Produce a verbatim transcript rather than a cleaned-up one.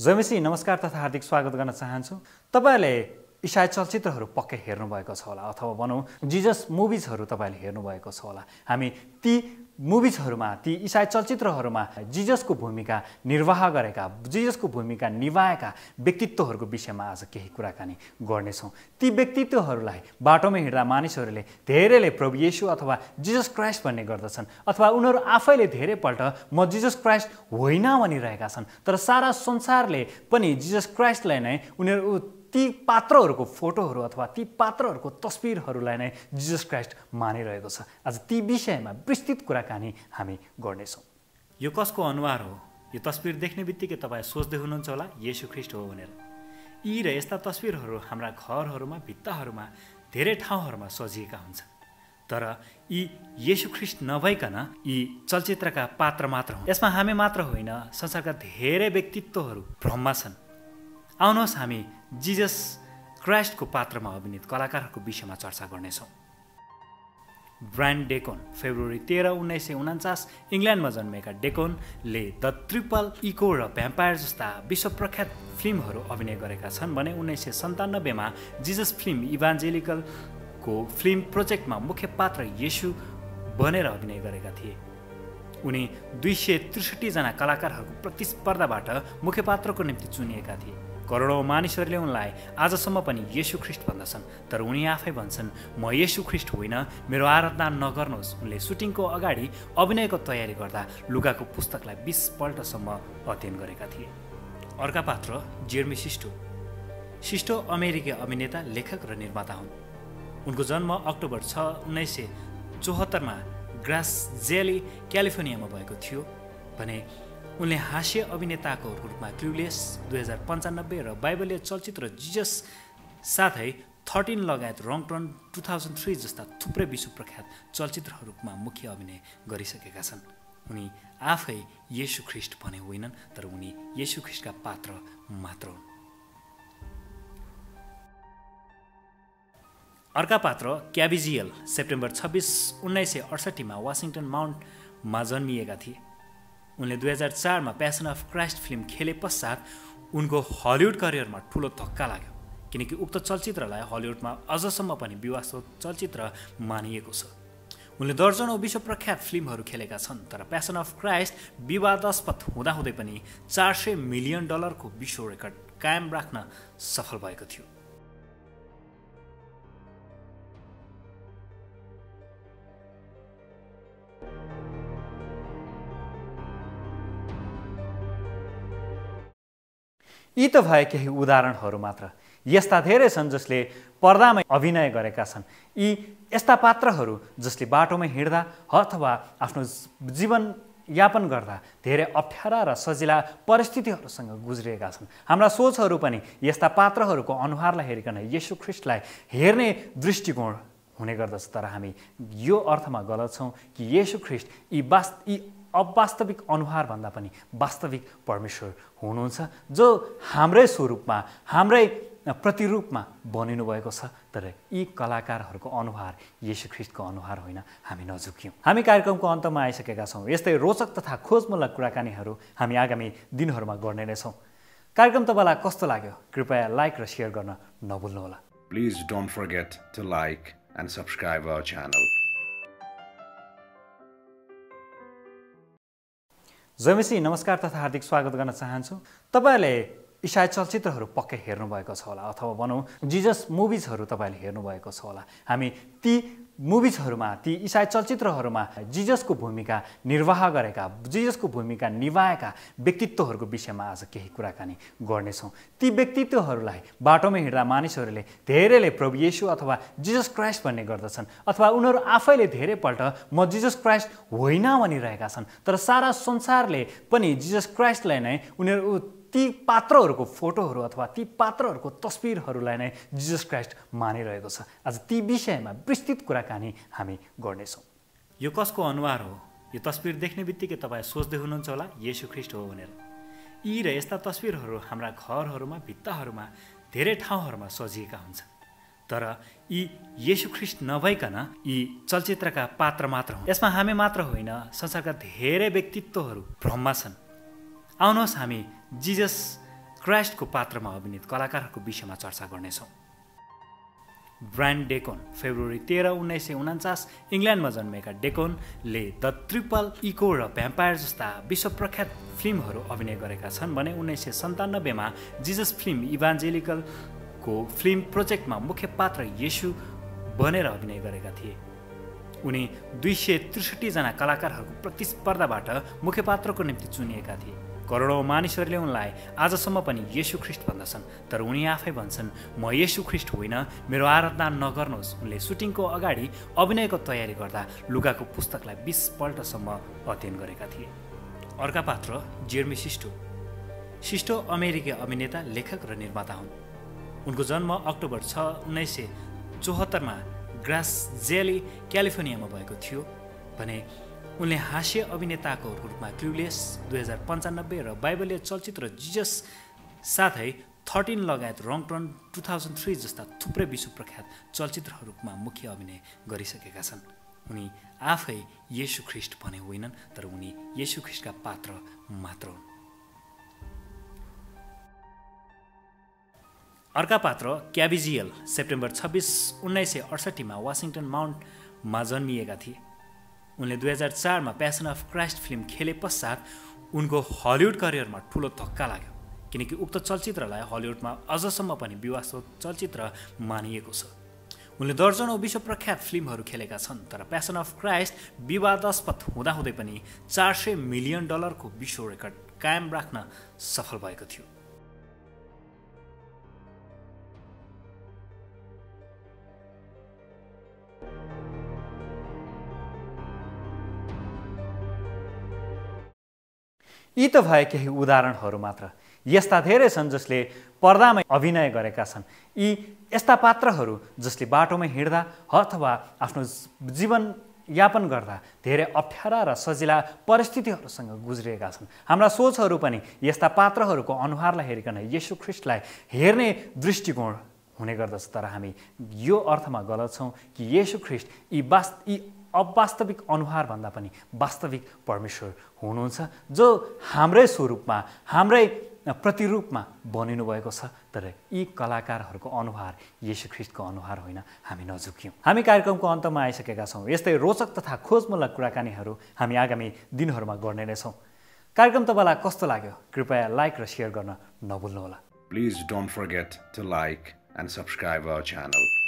जयमसी नमस्कार तथा हार्दिक स्वागत गर्न चाहन्छु। तपाईहरुले ईसाई चलचित्रहरू पक्कै हेर्नु भएको छ होला अथवा भनौं जिजस मुभिजहरू तपाईले हेर्नु भएको छ होला। हामी ती मुभिजहरूमा ती ईसाई चलचित्रहरूमा जिजसको भूमिका निर्वाह गरेका जिजसको भूमिका निभाएका व्यक्तित्वहरूको विषयमा आज केही कुराकानी गर्ने छौं। ती व्यक्तित्वहरूलाई बाटोमा हिँड्दा मानिसहरूले धेरैले प्रभु येशू अथवा जिजस क्राइस्ट भन्ने गर्दछन् अथवा उनीहरू आफैले धेरै पल्ट म जिजस क्राइस्ट होइन भनिरहेका छन्। तर सारा संसारले पनि जिजस क्राइस्टलाई नै उनीहरू ती पात्रहरूको फोटोहरू अथवा ती पात्रहरूको तस्बिरहरूलाई नै जिजस क्राइस्ट मानिरहेको छ। आज ती विषयमा विस्तृत कुराकानी हामी गर्नेछौँ। यो कसको अनुहार हो? यो तस्बिर देख्ने बित्तिकै तपाईँ सोच्दै हुनुहुन्छ होला येशू ख्रीष्ट हो भनेर। यी र यस्ता तस्बिरहरू हाम्रा घरहरूमा भित्ताहरूमा धेरै ठाउँहरूमा सजिएका हुन्छन्। तर यी येशू ख्रीष्ट नभइकन यी चलचित्रका पात्र मात्र हुन्। यसमा हामी मात्र होइन, संसारका धेरै व्यक्तित्वहरू भ्रममा छन्। आउनुहोस् हामी जिजस क्राइस्टको पात्रमा अभिनीत कलाकारहरूको विषयमा चर्चा गर्नेछौँ। ब्रायन डेकोन फेब्रुअरी तेह्र उन्नाइस सय उन्चास इङ्ल्यान्डमा जन्मेका डेकोनले द ट्रिपल इको र भ्याम्पायर जस्ता विश्वप्रख्यात फिल्महरू अभिनय गरेका छन् भने उन्नाइस सय सन्तानब्बेमा जिजस फिल्म इभान्जेलिकलको फिल्म प्रोजेक्टमा मुख्य पात्र येशू बनेर अभिनय गरेका थिए। उनी दुई सय त्रिसठी जना कलाकारहरूको प्रतिस्पर्धाबाट मुख्य पात्रको निम्ति चुनिएका थिए। करोडौँ मानिसहरूले उनलाई आजसम्म पनि येशू ख्रीष्ट भन्दछन्। तर उनी आफै भन्छन्, म येशू ख्रीष्ट होइन, मेरो आराधना नगर्नुहोस्। उनले सुटिङको अगाडि अभिनयको तयारी गर्दा लुगाको पुस्तकलाई बीस पल्टसम्म अध्ययन गरेका थिए। अर्का पात्र जेर्मी सिस्टो। सिस्टो अमेरिकी अभिनेता, लेखक र निर्माता हुन्। उनको जन्म अक्टोबर छ उन्नाइस सय चौहत्तरमा ग्रास जेली क्यालिफोर्नियामा भएको थियो भने उनले हास्य अभिनेताको रूपमा क्लुलेस दुई हजार पन्चानब्बे र बाइबलीय चलचित्र जिजस साथै थर्टिन लगायत wrong turn two thousand three जस्ता थुप्रै विश्वप्रख्यात चलचित्रहरूमा मुख्य अभिनय गरिसकेका छन्। उनी आफै येशू ख्रीष्ट भने होइनन्, तर उनी येशू ख्रीष्टका पात्र मात्र हुन्। अर्का पात्र क्याबिजियल सेप्टेम्बर छब्बिस उन्नाइस सय अडसट्ठीमा वासिङटन माउन्टमा जन्मिएका थिए। उनले दुई हजार चारमा प्यासन अफ क्राइस्ट फिल्म खेले पश्चात उनको हलिउड करियरमा ठुलो धक्का लाग्यो, किनकि उक्त चलचित्रलाई हलिउडमा अझसम्म पनि विवादस्पद चलचित्र मानिएको छ। उनले दर्जनौं विश्वप्रख्यात फिल्महरू खेलेका छन्, तर प्यासन अफ क्राइस्ट विवादास्पद हुँदाहुँदै पनि चार सय मिलियन डलरको विश्व रेकर्ड कायम राख्न सफल भएको थियो। यी त भए केही उदाहरणहरू मात्र। यस्ता धेरै छन् जसले पर्दामा अभिनय गरेका छन्। यी यस्ता पात्रहरू जसले बाटोमा हिँड्दा अथवा आफ्नो जीवन यापन गर्दा धेरै अप्ठ्यारा र सजिला परिस्थितिहरूसँग गुज्रिएका छन्। हाम्रा सोचहरू पनि यस्ता पात्रहरूको अनुहारलाई हेरिकन येशू ख्रीष्टलाई हेर्ने दृष्टिकोण हुने गर्दछ। तर हामी यो अर्थमा गलत छौँ कि येशू ख्रीष्ट यी वास्त यी अवास्तविक अनुहार भन्दा पनि वास्तविक परमेश्वर हुनुहुन्छ, जो हाम्रै स्वरूपमा हाम्रै प्रतिरूपमा बनिनु भएको छ। तर यी कलाकारहरूको अनुहार येशू ख्रीष्टको अनुहार होइन। हामी नझुक्यौँ। हामी कार्यक्रमको अन्तमा आइसकेका छौँ। यस्तै रोचक तथा खोजमूलक कुराकानीहरू हामी आगामी दिनहरूमा गर्ने नै छौँ। कार्यक्रम तपाईँलाई कस्तो लाग्यो? कृपया लाइक र सेयर गर्न नभुल्नुहोला। Please don't forget to like and subscribe our channel. जयमसी नमस्कार तथा हार्दिक स्वागत गर्न चाहन्छु। तपाईहरुले ईसाई चलचित्रहरू पक्कै हेर्नु भएको छ होला अथवा भनौं जिजस मुभिजहरू तपाईले हेर्नु भएको छ होला। हामी ती मुभिजहरूमा ती ईसाई चलचित्रहरूमा जिजसको भूमिका निर्वाह गरेका जिजसको भूमिका निभाएका व्यक्तित्वहरूको विषयमा आज केही कुराकानी गर्ने छौं। ती व्यक्तित्वहरूलाई बाटोमा हिँड्दा मानिसहरूले धेरैले प्रभु येशू अथवा जिजस क्राइस्ट भन्ने गर्दछन् अथवा उनीहरू आफैले धेरै पल्ट म जिजस क्राइस्ट होइन भनिरहेका छन्। तर सारा संसारले पनि जिजस क्राइस्टलाई नै उनीहरू ती पात्रहरूको फोटोहरू अथवा ती पात्रहरूको तस्बिरहरूलाई नै जिजस क्राइस्ट मानिरहेको छ। आज ती विषयमा विस्तृत कुराकानी हामी गर्नेछौँ। यो कसको अनुहार हो? यो तस्बिर देख्ने बित्तिकै तपाईँ सोच्दै हुनुहुन्छ होला येशू ख्रीष्ट हो भनेर। यी र यस्ता तस्बिरहरू हाम्रा घरहरूमा भित्ताहरूमा धेरै ठाउँहरूमा सजिएका हुन्छन्। तर यी येशू ख्रीष्ट नभइकन यी चलचित्रका पात्र मात्र हुन्। यसमा हामी मात्र होइन, संसारका धेरै व्यक्तित्वहरू भ्रममा छन्। आउनुहोस् हामी जिजस क्राइस्टको पात्रमा अभिनीत कलाकारहरूको विषयमा चर्चा गर्नेछौँ। ब्रायन डेकोन फेब्रुअरी तेह्र उन्नाइस सय उन्चास इङ्ल्यान्डमा जन्मेका डेकोनले द ट्रिपल इको र भ्याम्पायर जस्ता विश्वप्रख्यात फिल्महरू अभिनय गरेका छन् भने उन्नाइस सय सन्तानब्बेमा जिजस फिल्म इभान्जेलिकलको फिल्म प्रोजेक्टमा मुख्य पात्र येशू बनेर अभिनय गरेका थिए। उनी दुई सय त्रिसठीजना कलाकारहरूको प्रतिस्पर्धाबाट मुख्य पात्रको निम्ति चुनिएका थिए। करोडौँ मानिसहरूले उनलाई आजसम्म पनि येशू ख्रिस्ट भन्दछन्, तर उनी आफै भन्छन्, म येशू ख्रिस्ट होइन, मेरो आराधना नगर्नुहोस्। उनले सुटिङको अगाडि अभिनयको तयारी गर्दा लुगाको पुस्तकलाई बीस पल्टसम्म अध्ययन गरेका थिए। अर्का पात्र जेर्मी सिस्टो। सिस्टो अमेरिकी अभिनेता, लेखक र निर्माता हुन्। उनको जन्म अक्टोबर छ उन्नाइस सय चौहत्तरमा ग्रास जेली क्यालिफोर्नियामा भएको थियो भने उनले हास्य अभिनेताको रूपमा क्लुलेस दुई हजार पन्चानब्बे र बाइबलीय चलचित्र जिजस साथै थर्टिन लगायत wrong turn two thousand three जस्ता थुप्रै विश्वप्रख्यात चलचित्रहरूमा मुख्य अभिनय गरिसकेका छन्। उनी आफै येशू ख्रिस्ट भने होइनन्, तर उनी येशू ख्रिस्टका पात्र मात्र हुन्। अर्का पात्र क्याबिजियल सेप्टेम्बर छब्बिस उन्नाइस सय अडसट्ठीमा वासिङटन माउन्टमा जन्मिएका थिए। उनले दुई हजार चारमा प्यासन अफ क्राइस्ट फिल्म खेले पश्चात उनको हलिउड करियरमा ठुलो धक्का लाग्यो, किनकि उक्त चलचित्रलाई हलिउडमा अझसम्म पनि विवादस्पद चलचित्र मानिएको छ। उनले दर्जनौँ विश्वप्रख्यात फिल्महरू खेलेका छन्, तर प्यासन अफ क्राइस्ट विवादास्पद हुँदाहुँदै पनि चार सय मिलियन डलरको विश्व रेकर्ड कायम राख्न सफल भएको थियो। यी त भए केही उदाहरणहरू मात्र। यस्ता धेरै छन् जसले पर्दामा अभिनय गरेका छन्। यी यस्ता पात्रहरू जसले बाटोमा हिँड्दा अथवा आफ्नो जीवन यापन गर्दा धेरै अप्ठ्यारा र सजिला परिस्थितिहरूसँग गुज्रिएका छन्। हाम्रा सोचहरू पनि यस्ता पात्रहरूको अनुहारलाई हेरिकन येशू ख्रिस्टलाई हेर्ने दृष्टिकोण हुने गर्दछ, तर हामी यो अर्थमा गलत छौँ कि येशू ख्रिस्ट यी वास्त यी अवास्तविक अनुहारभन्दा पनि वास्तविक परमेश्वर हुनुहुन्छ, जो हाम्रै स्वरूपमा हाम्रै प्रतिरूपमा बनिनु भएको छ। तर यी कलाकारहरूको अनुहार येशू ख्रिस्टको अनुहार होइन। हामी नझुक्यौँ। हामी कार्यक्रमको अन्तमा आइसकेका छौँ। यस्तै रोचक तथा खोजमूलक कुराकानीहरू हामी आगामी दिनहरूमा गर्ने नै छौँ। कार्यक्रम तपाईँलाई कस्तो लाग्यो? कृपया लाइक र सेयर गर्न नभुल्नुहोला। Please don't forget to like and subscribe our channel.